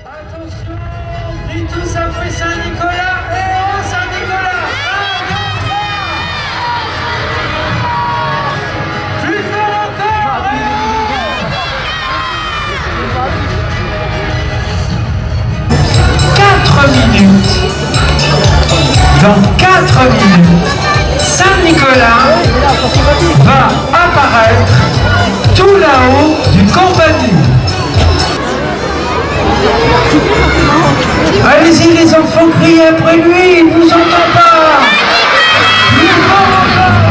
Attention, on crie tous après Saint-Nicolas. Et oh Saint-Nicolas! 1, 2, 3. Plus fort encore. Et 4 minutes. Dans 4 minutes, Saint-Nicolas va apparaître tout là-haut du campanile. Allez-y les enfants, criez après lui, il ne vous entend pas. Plus fort encore.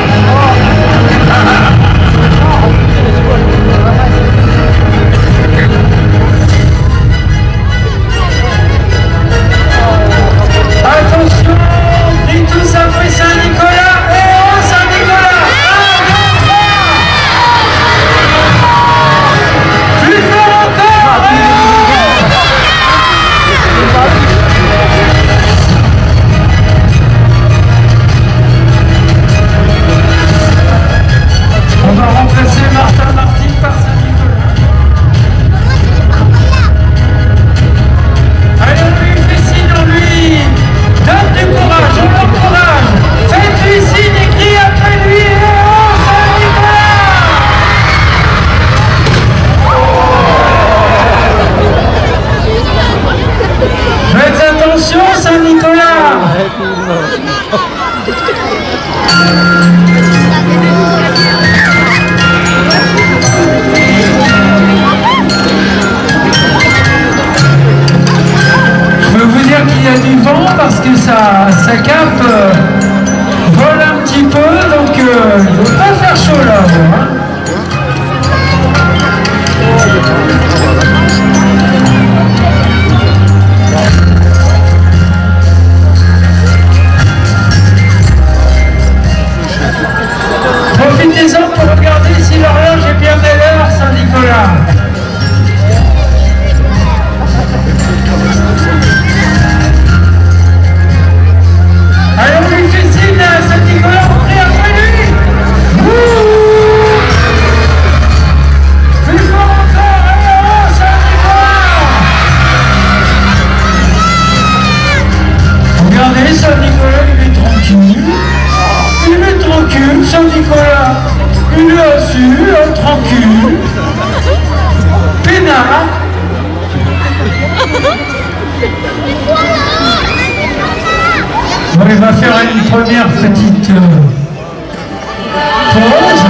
Attention, on crie tous après Saint-Nicolas. Et oh Saint-Nicolas! 1, 2, 3. Plus fort encore. On va remplacer Martin Martin par Saint-Nicolas. Allez, on lui fait signe, on lui donne du courage, on l'encourage. Faites-lui signe et crie après lui. Et oh Saint-Nicolas! Faites attention Saint-Nicolas! Je peux vous dire qu'il y a du vent parce que sa cape vole un petit peu, donc il ne faut pas faire chaud là. Hein. Profitez-en pour regarder si l'horloge est bien belle heure, Saint-Nicolas. Allez, on lui fait signe à Saint-Nicolas, on crie après lui. Wouh! Plus fort encore, allez, oh, Saint-Nicolas! Regardez, Saint-Nicolas, il est tranquille. Il est tranquille, Saint-Nicolas. Il est assis, tranquille. Pénard. Bon, il va faire une première petite pause.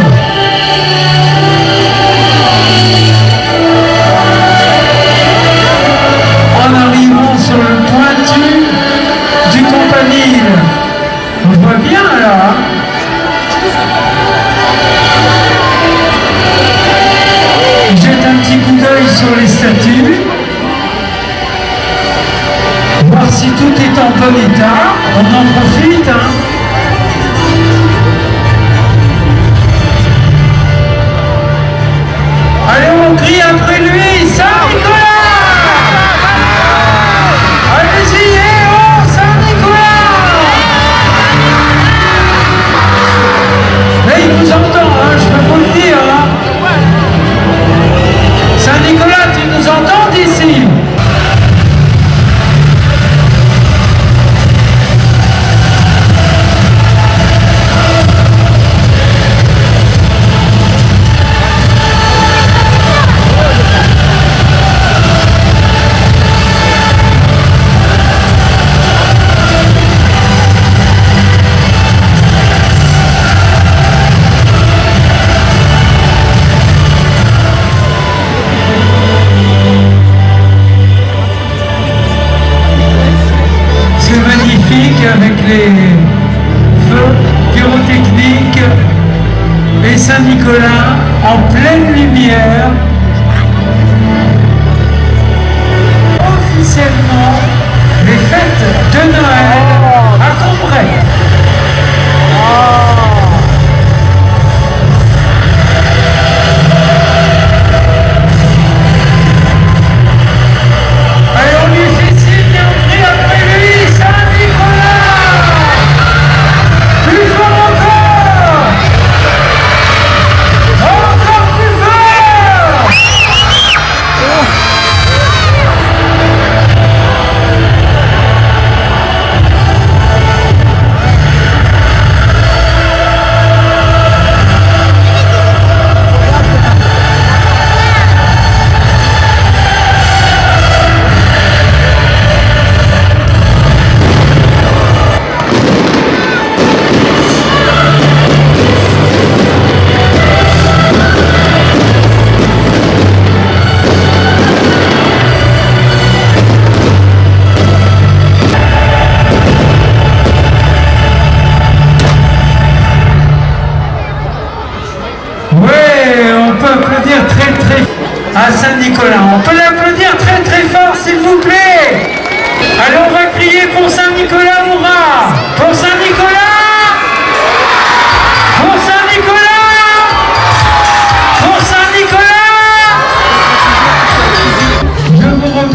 En arrivant sur le pointu du campanile. On voit bien là. Il jette un petit coup d'œil sur les statues. Voir si tout est en bon état. On en profite. Hein. Allez, on crie après lui. Saint-Nicolas! Allez-y, et oh, Saint-Nicolas! Mais il vous entend, hein, je peux vous le dire. Hein. Saint-Nicolas, tu nous entends d'ici? Avec les feux pyrotechniques et Saint-Nicolas en pleine lumière. Officiellement, les fêtes de Noël à Cambrai. Allez, on lui fait signe et on crie après lui, Saint-Nicolas! Plus fort encore! Encore plus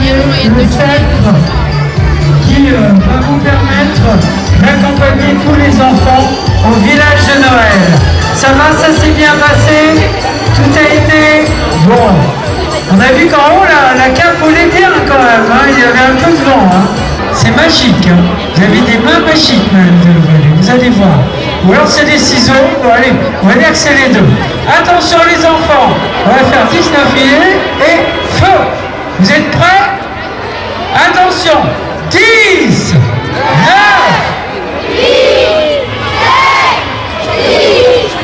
le sceptre qui va vous permettre d'accompagner tous les enfants au village de Noël. Ça va, ça s'est bien passé? Tout a été bon. On a vu qu'en haut, la cape volait bien quand même, hein. Il y avait un peu de vent. Hein. C'est magique. Hein. Vous avez des mains magiques même de le voler, vous allez voir. Ou alors c'est des ciseaux. Bon, allez, on va dire que c'est les deux. Attention les enfants, on va faire 19 filets et feu. Vous êtes prêts? Attention, 10, 9, 8, 7, 6,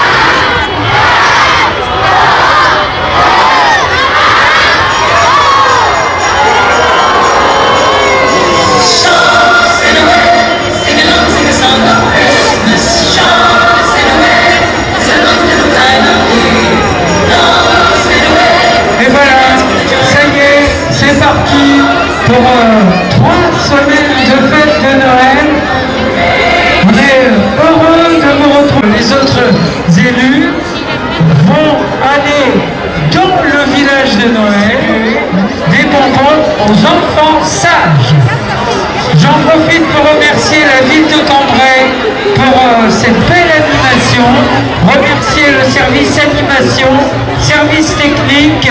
pour 3 semaines de fête de Noël. On est heureux de vous retrouver. Les autres élus vont aller dans le village de Noël des bonbons aux enfants sages. J'en profite pour remercier la ville de Cambrai pour cette belle animation, remercier le service animation, service technique,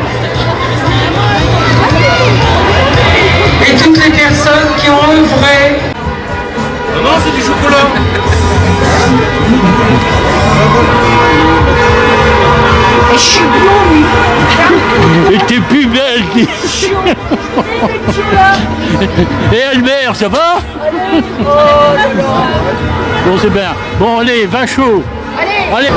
et toutes les personnes qui ont œuvré. Non, c'est du chocolat. Et je suis blonde. Et t'es plus belle. Et Albert, ça va? Bon, c'est bien. Bon, allez, va chaud. Allez.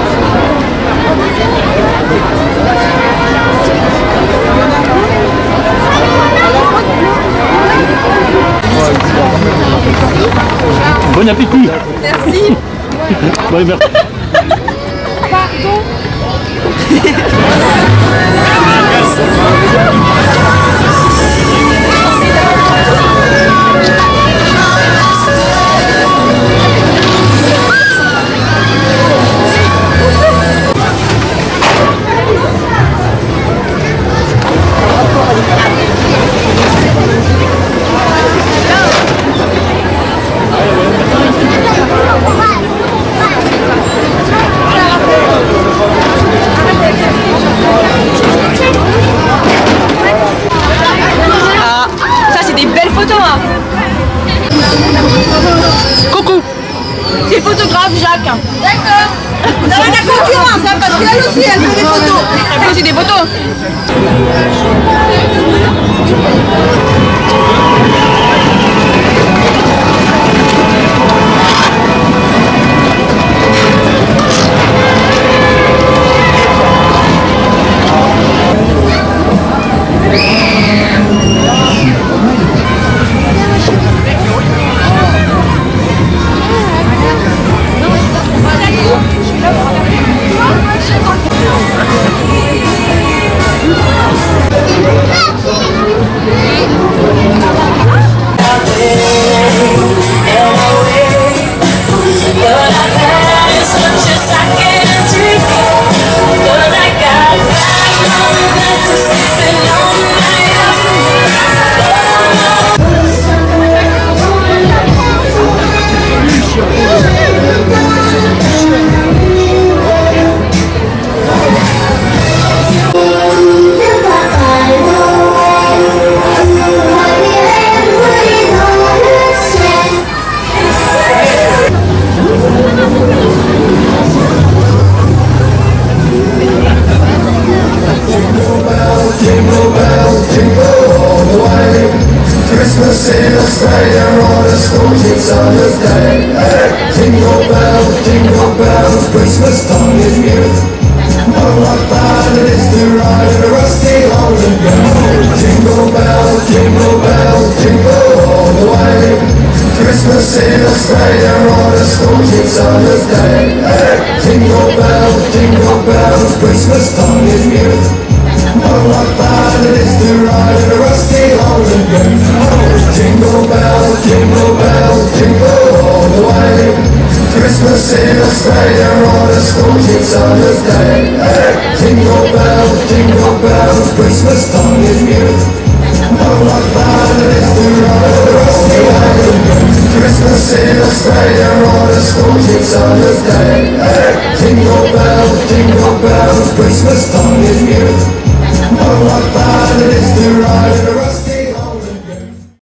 Bon appétit. Merci. Ouais, merci. Pardon. Coucou. C'est le photographe Jacques. D'accord. Ça va la concurrence, hein, parce qu'elle aussi, elle fait des photos. Elle fait aussi des photos. Christmas time is near. Oh, what fun it is to ride in a rusty old gun. Jingle bells, jingle all the way. Christmas in Australia on a scorching summer's day. Jingle bells, Christmas time is near. Oh, what fun it is to ride in a rusty old gun. Jingle bells, jingle all the way. Christmas in Australia on a scorching summer's day. Jingle bells, Christmas time is near. Australia on a scorching summer's day. Jingle bells, Christmas time is near.